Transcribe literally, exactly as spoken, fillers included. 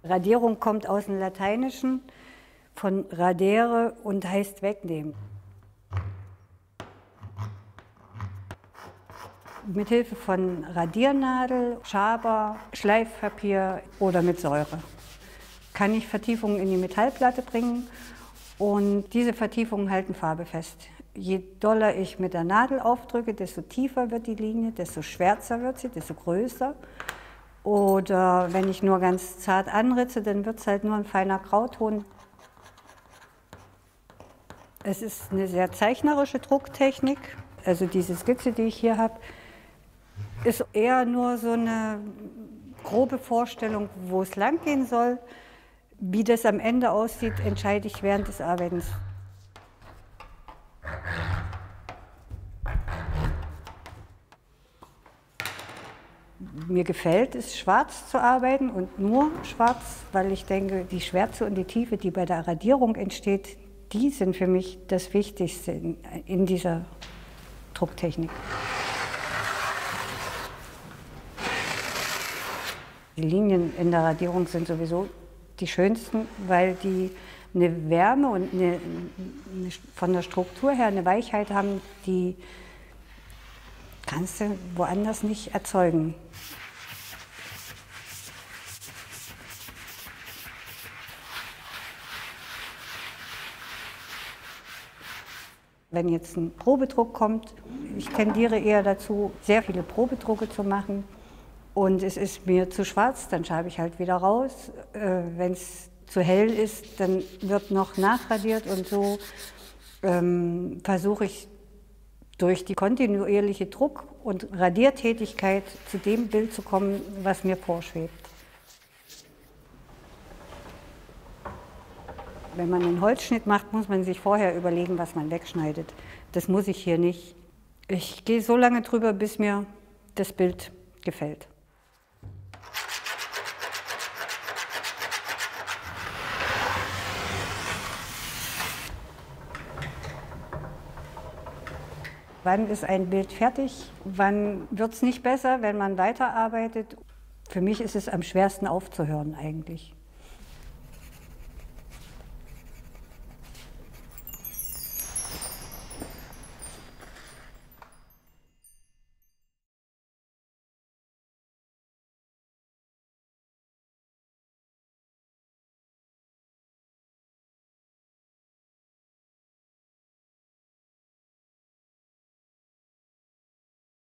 Radierung kommt aus dem Lateinischen von radere und heißt wegnehmen. Mithilfe von Radiernadel, Schaber, Schleifpapier oder mit Säure kann ich Vertiefungen in die Metallplatte bringen und diese Vertiefungen halten Farbe fest. Je doller ich mit der Nadel aufdrücke, desto tiefer wird die Linie, desto schwärzer wird sie, desto größer. Oder wenn ich nur ganz zart anritze, dann wird es halt nur ein feiner Grauton. Es ist eine sehr zeichnerische Drucktechnik. Also diese Skizze, die ich hier habe, ist eher nur so eine grobe Vorstellung, wo es lang gehen soll. Wie das am Ende aussieht, entscheide ich während des Arbeitens. Mir gefällt es, schwarz zu arbeiten und nur schwarz, weil ich denke, die Schwärze und die Tiefe, die bei der Radierung entsteht, die sind für mich das Wichtigste in, in dieser Drucktechnik. Die Linien in der Radierung sind sowieso die schönsten, weil die eine Wärme und eine, eine, von der Struktur her eine Weichheit haben, die kannst du woanders nicht erzeugen. Wenn jetzt ein Probedruck kommt, ich tendiere eher dazu, sehr viele Probedrucke zu machen. Und es ist mir zu schwarz, dann schabe ich halt wieder raus. Äh, Wenn es zu hell ist, dann wird noch nachradiert und so ähm, versuche ich durch die kontinuierliche Druck- und Radiertätigkeit zu dem Bild zu kommen, was mir vorschwebt. Wenn man einen Holzschnitt macht, muss man sich vorher überlegen, was man wegschneidet. Das muss ich hier nicht. Ich gehe so lange drüber, bis mir das Bild gefällt. Wann ist ein Bild fertig? Wann wird es nicht besser, wenn man weiterarbeitet? Für mich ist es am schwersten aufzuhören eigentlich.